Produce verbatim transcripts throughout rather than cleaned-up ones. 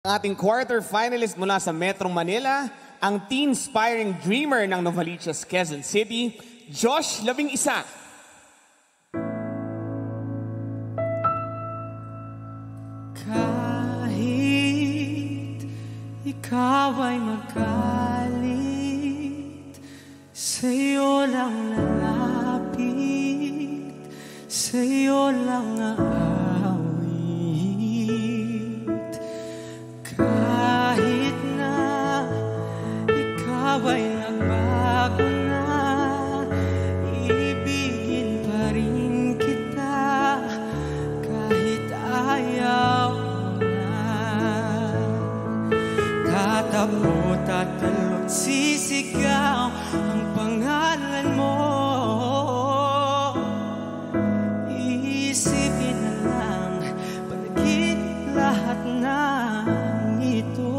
Ating quarter finalist mula sa Metro Manila, ang teen-inspiring dreamer ng Novaliches, Quezon City, Josh Labing Isa. Kahit ikaw ay magalit, sa'yo lang lalapit, sa'yo lang aawit. Kahit na ikaw ay nagbago na, ibigin pa rin kita kahit ayaw mo na. Tatakot at talot sisigaw ang pangalan mo. Isipin na lang palagi lahat ng ito.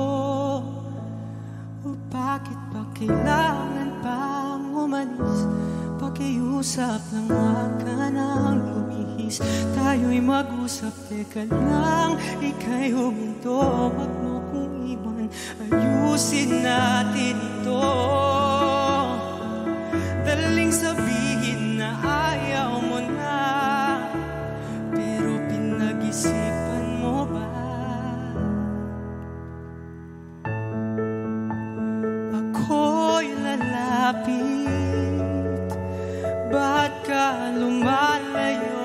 O bakit pa kailangan pang umalis? Pakiusap lang, wag ka nang lumihis. Tayo'y mag-usap, teka lang, ika'y huminto. Wag mo kong iwan, ayusin natin ito. Daling sabihin na ayaw mo na, pero pinag-isipan mo ba? Ako'y lalapit, ba't ka lumalayo?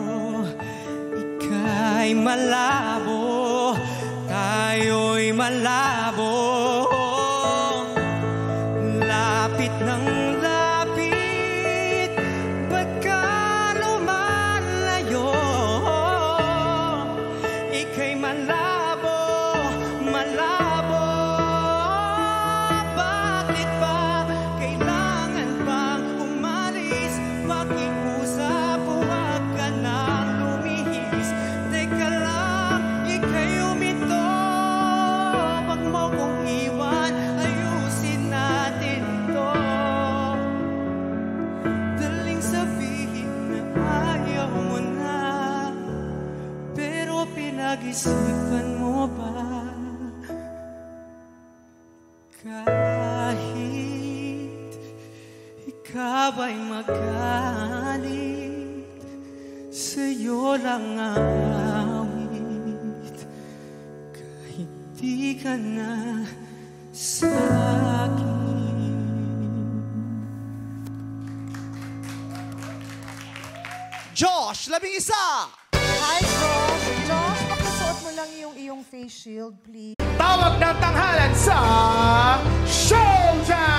Ika'y malabo, tayo'y malabo. Lapit ng lapit, ba't ka lumalayo? Ika'y malabo, malabo. Bakit ba kailangan pang umalis? Pakiusap, huwag ka nang lumihis. Teka lang, ika'y huminto. Wag mo kong iwan, ayusin natin ito. Daling sabihin na ayaw mo na, pero pinag-isipan mo ba? Kahit ikaw ay magalit, sa'yo lang aawit. Kahit di ka na sa'kin. Josh Labing Isa! Hi, Josh. Josh, pakasuot mo lang yung iyong face shield, please. Tawag ng tanghalan sa Showtime!